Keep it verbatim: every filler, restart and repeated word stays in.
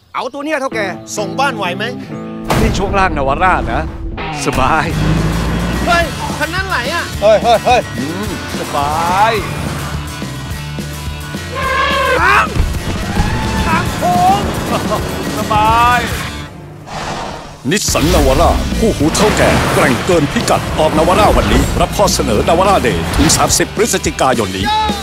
เอาตัวเนี้ยเท่าแกส่งบ้านไหวไหมนี่ช่วงล่างนวาร่านะสบายเฮ้ยคันนั้นไหลอ่ะเฮ้ยเฮ้ยเฮ้ยสบายทางทางโค้งสบายนิสสันนาวาร่าคู่หูเท่าแก่แกร่งเกินพิกัดออกนาวาร่าวันนี้รับข้อเสนอนาวาร่าเดย์ถึงสามสิบพฤศจิกายนนี้